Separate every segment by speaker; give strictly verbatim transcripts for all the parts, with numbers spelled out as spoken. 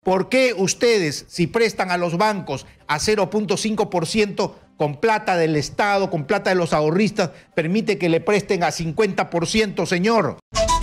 Speaker 1: ¿Por qué ustedes, si prestan a los bancos a cero punto cinco por ciento con plata del Estado, con plata de los ahorristas, permite que le presten a cincuenta por ciento, señor?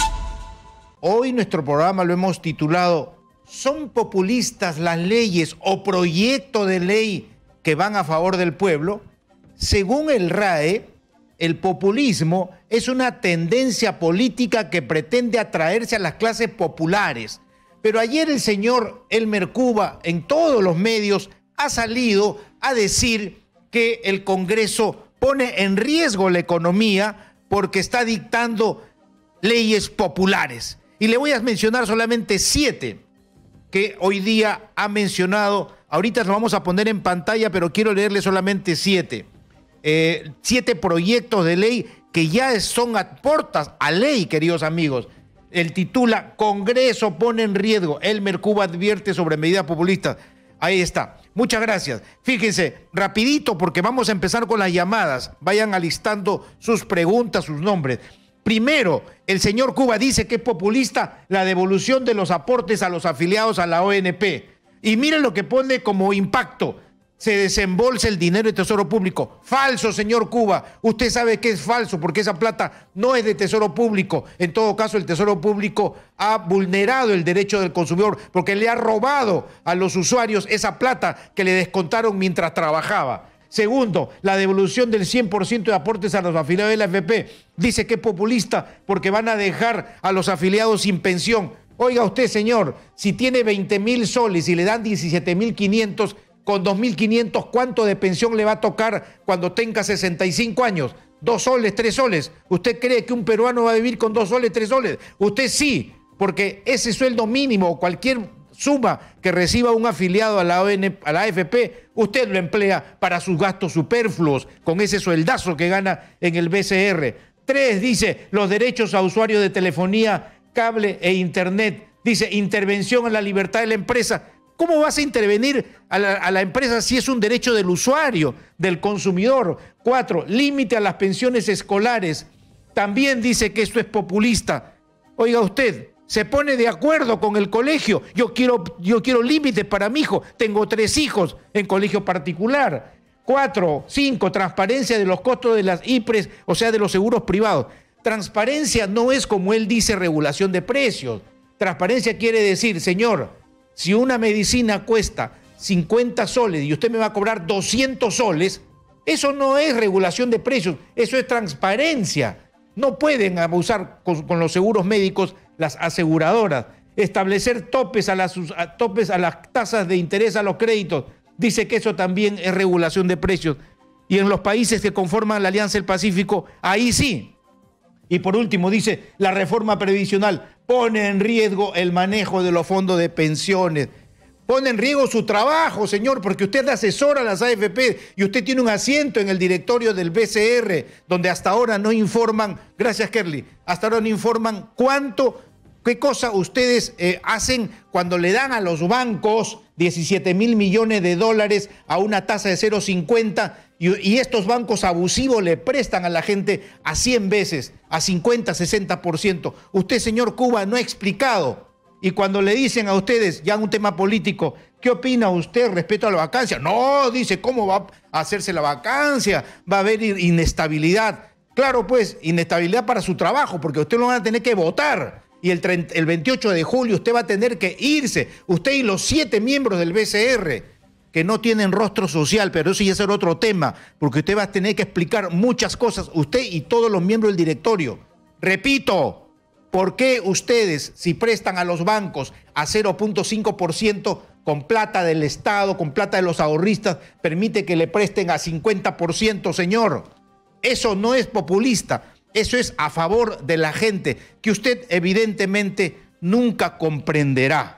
Speaker 1: Hoy nuestro programa lo hemos titulado ¿Son populistas las leyes o proyectos de ley que van a favor del pueblo? Según el R A E, el populismo es una tendencia política que pretende atraerse a las clases populares. Pero ayer el señor Elmer Cuba en todos los medios ha salido a decir que el Congreso pone en riesgo la economía porque está dictando leyes populares. Y le voy a mencionar solamente siete que hoy día ha mencionado. Ahorita lo vamos a poner en pantalla, pero quiero leerle solamente siete. Eh, siete proyectos de ley que ya son aportas a ley, queridos amigos. El titula Congreso pone en riesgo. Elmer Cuba advierte sobre medidas populistas. Ahí está. Muchas gracias. Fíjense, rapidito porque vamos a empezar con las llamadas. Vayan alistando sus preguntas, sus nombres. Primero, el señor Cuba dice que es populista la devolución de los aportes a los afiliados a la O N P. Y miren lo que pone como impacto. Se desembolsa el dinero del Tesoro Público. Falso, señor Cuba. Usted sabe que es falso porque esa plata no es de Tesoro Público. En todo caso, el Tesoro Público ha vulnerado el derecho del consumidor porque le ha robado a los usuarios esa plata que le descontaron mientras trabajaba. Segundo, la devolución del cien por ciento de aportes a los afiliados de la A F P. Dice que es populista porque van a dejar a los afiliados sin pensión. Oiga usted, señor, si tiene veinte mil soles y le dan diecisiete mil quinientos, con dos mil quinientos, ¿cuánto de pensión le va a tocar cuando tenga sesenta y cinco años? ¿Dos soles, tres soles? ¿Usted cree que un peruano va a vivir con dos soles, tres soles? Usted sí, porque ese sueldo mínimo o cualquier suma que reciba un afiliado a la O N, a la A F P, usted lo emplea para sus gastos superfluos con ese sueldazo que gana en el B C R. Tres, dice, los derechos a usuarios de telefonía, cable e internet. Dice, intervención en la libertad de la empresa. ¿Cómo vas a intervenir a la, a la empresa si es un derecho del usuario, del consumidor? Cuatro, límite a las pensiones escolares. También dice que esto es populista. Oiga usted, se pone de acuerdo con el colegio. Yo quiero, yo quiero límites para mi hijo. Tengo tres hijos en colegio particular. Cuatro, cinco, transparencia de los costos de las I P R E S, o sea, de los seguros privados. Transparencia no es, como él dice, regulación de precios. Transparencia quiere decir, señor, si una medicina cuesta cincuenta soles y usted me va a cobrar doscientos soles, eso no es regulación de precios, eso es transparencia. No pueden abusar con, con los seguros médicos las aseguradoras. Establecer topes a, las, a, topes a las tasas de interés a los créditos. Dice que eso también es regulación de precios. Y en los países que conforman la Alianza del Pacífico, ahí sí. Y por último, dice, la reforma previsional pone en riesgo el manejo de los fondos de pensiones. Pone en riesgo su trabajo, señor, porque usted asesora a las A F P y usted tiene un asiento en el directorio del B C R, donde hasta ahora no informan, gracias Kerly, hasta ahora no informan cuánto, qué cosa ustedes eh, hacen cuando le dan a los bancos diecisiete mil millones de dólares a una tasa de cero punto cincuenta y, y estos bancos abusivos le prestan a la gente a cien veces, a cincuenta, sesenta por ciento. Usted, señor Cuba, no ha explicado. Y cuando le dicen a ustedes, ya un tema político, ¿qué opina usted respecto a la vacancia? No, dice, ¿cómo va a hacerse la vacancia? Va a haber inestabilidad. Claro, pues, inestabilidad para su trabajo, porque usted lo van a tener que votar. Y el, treinta, el veintiocho de julio usted va a tener que irse. Usted y los siete miembros del B C R, que no tienen rostro social, pero eso ya será otro tema, porque usted va a tener que explicar muchas cosas, usted y todos los miembros del directorio. Repito, ¿por qué ustedes, si prestan a los bancos a cero punto cinco por ciento con plata del Estado, con plata de los ahorristas, permite que le presten a cincuenta por ciento, señor? Eso no es populista, eso es a favor de la gente, que usted evidentemente nunca comprenderá.